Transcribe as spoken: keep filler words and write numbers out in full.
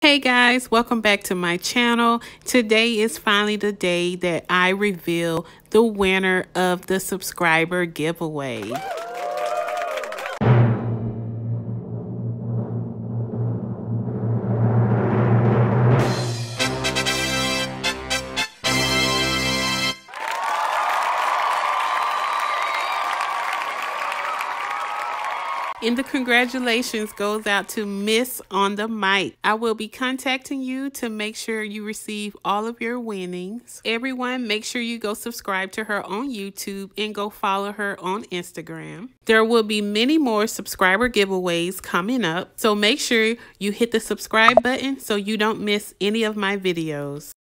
Hey guys, welcome back to my channel. Today is finally the day that I reveal the winner of the subscriber giveaway. And the congratulations goes out to Miss on the Mic. I will be contacting you to make sure you receive all of your winnings. Everyone, make sure you go subscribe to her on YouTube and go follow her on Instagram. There will be many more subscriber giveaways coming up, so make sure you hit the subscribe button so you don't miss any of my videos.